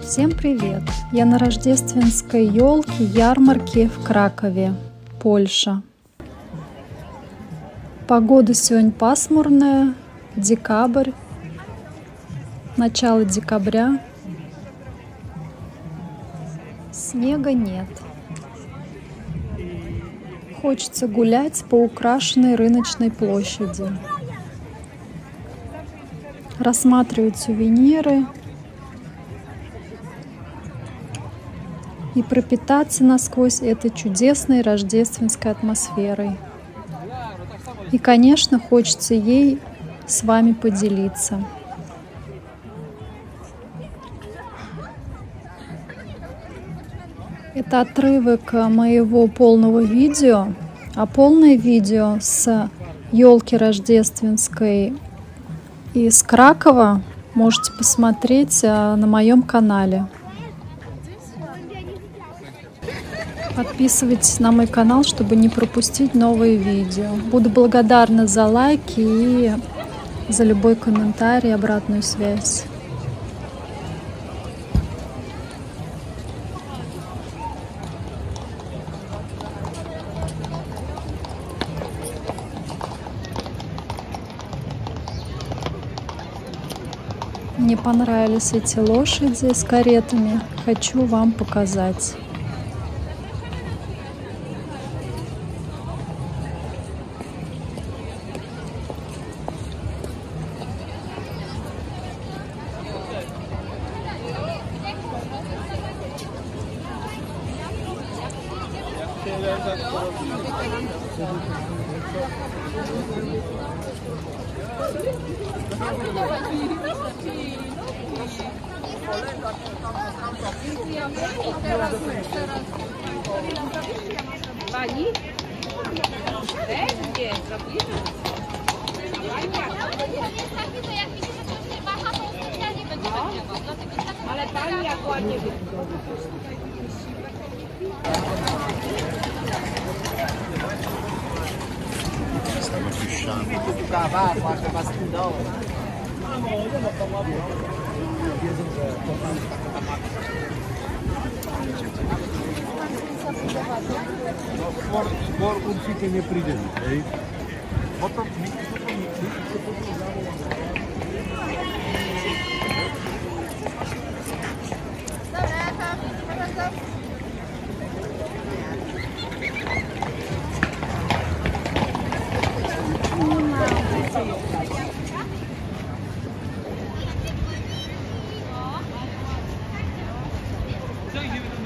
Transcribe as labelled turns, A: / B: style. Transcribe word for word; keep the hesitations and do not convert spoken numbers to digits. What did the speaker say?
A: Всем привет! Я на рождественской елке ярмарки в Кракове, Польша. Погода сегодня пасмурная, декабрь, начало декабря. Снега нет. Хочется гулять по украшенной рыночной площади, рассматривать сувениры и пропитаться насквозь этой чудесной рождественской атмосферой. И, конечно, хочется ей с вами поделиться. Это отрывок моего полного видео, а полное видео с елки рождественской из Кракова можете посмотреть на моем канале. Подписывайтесь на мой канал, чтобы не пропустить новые видео. Буду благодарна за лайки и за любой комментарий, обратную связь. Мне понравились эти лошади с каретами. Хочу вам показать.
B: Zbor určitě nepríde, hej? Potom
C: Thank you.